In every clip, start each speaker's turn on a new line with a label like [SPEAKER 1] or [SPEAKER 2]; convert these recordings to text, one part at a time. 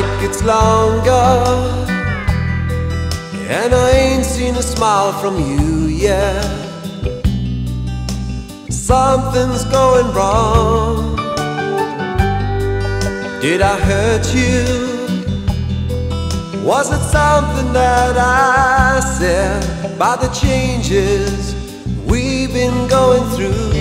[SPEAKER 1] gets longer, and I ain't seen a smile from you yet. Something's going wrong. Did I hurt you? Was it something that I said about the changes we've been going through?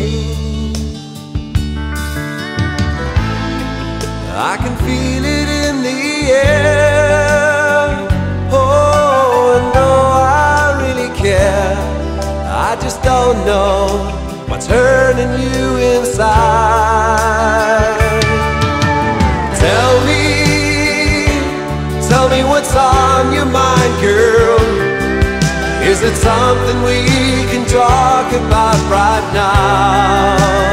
[SPEAKER 1] I can feel it in the air. Oh, and though I really care, I just don't know what's hurting you inside. Tell me what's on your mind, girl. Is it something we can talk about right now?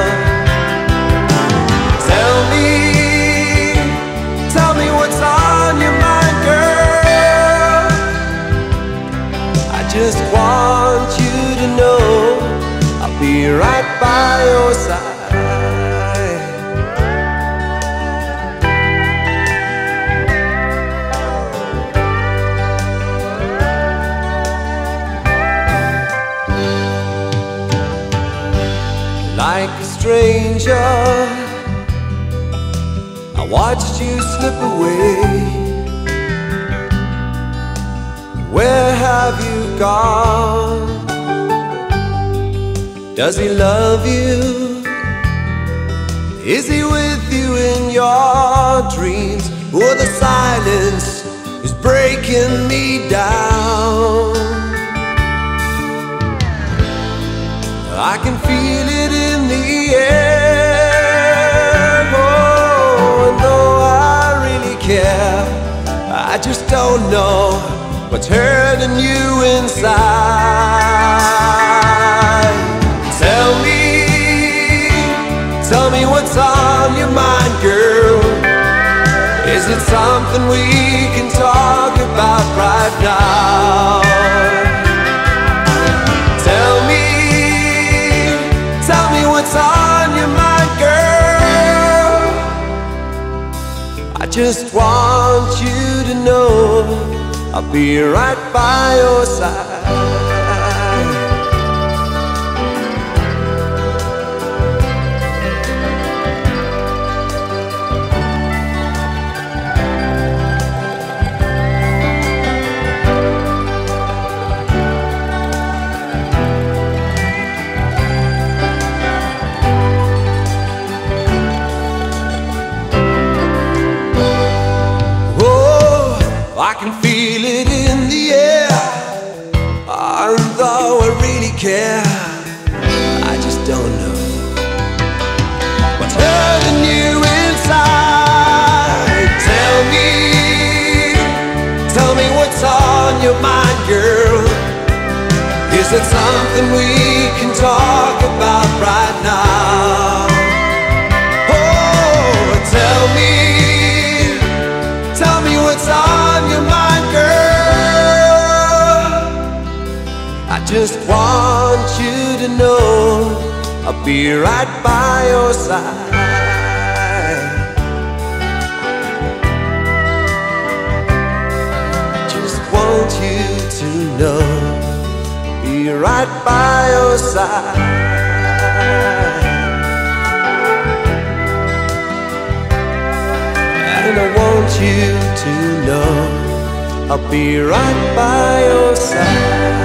[SPEAKER 1] Tell me what's on your mind, girl. I just want you to know I'll be right by your side. Like a stranger, I watched you slip away. Where have you gone? Does he love you? Is he with you in your dreams? Or the silence is breaking me down? I can feel it in the air. Oh, and though I really care, I just don't know what's hurting you inside. Tell me what's on your mind, girl. Is it something we can talk about right now? Tell me what's on your mind, girl. I just want you to know I'll be right by your side. I can feel it in the air. And though I really care, I just don't know what's hurting you inside. Tell me what's on your mind, girl. Is it something we can talk about right now? Oh, tell me what's on your mind, girl. I just want you to know I'll be right by your side. I just want you to know I'll be right by your side. And I want you to know I'll be right by your side.